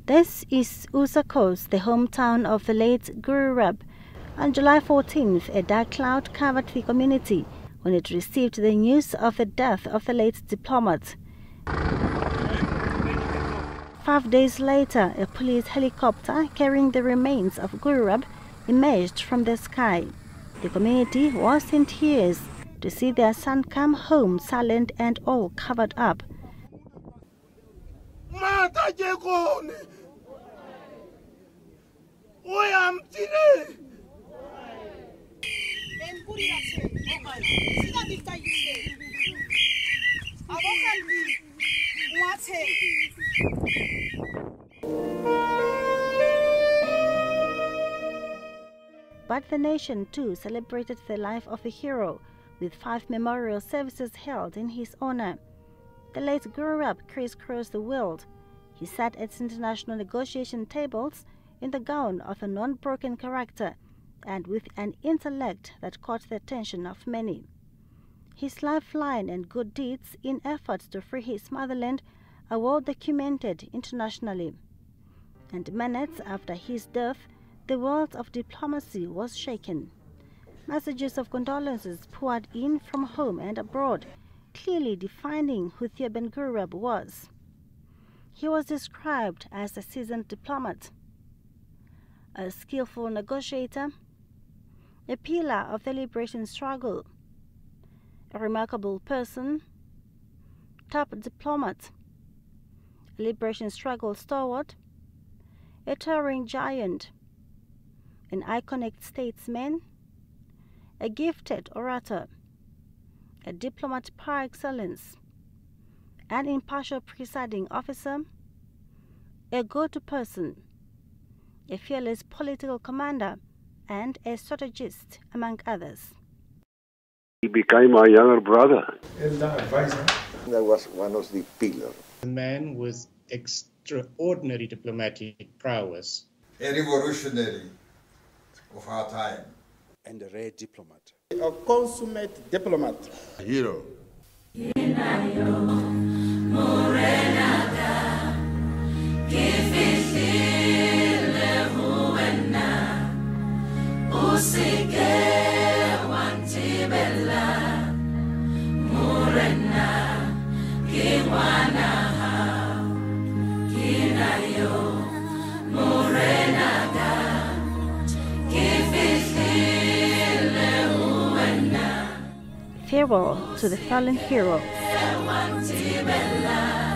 This is Usakos, the hometown of the late Gurirab. On July 14th, a dark cloud covered the community when it received the news of the death of the late diplomat. 5 days later, a police helicopter carrying the remains of Gurirab emerged from the sky. The community was in tears to see their son come home silent and all covered up. But the nation too celebrated the life of a hero, with 5 memorial services held in his honor. The late Gurirab crisscrossed the world. He sat at international negotiation tables in the gown of a non-broken character and with an intellect that caught the attention of many. His lifeline and good deeds in efforts to free his motherland are well documented internationally. And minutes after his death, the world of diplomacy was shaken. Messages of condolences poured in from home and abroad, clearly defining who Theo-Ben Gurirab was. He was described as a seasoned diplomat, a skillful negotiator, a pillar of the liberation struggle, a remarkable person, top diplomat, a liberation struggle stalwart, a towering giant, an iconic statesman, a gifted orator, a diplomat par excellence, an impartial presiding officer, a go-to person, a fearless political commander, and a strategist, among others. He became my younger brother. Elder advisor. That was one of the pillars. A man with extraordinary diplomatic prowess. A revolutionary of our time. And a rare diplomat. A consummate diplomat. A hero. Farewell to the fallen hero.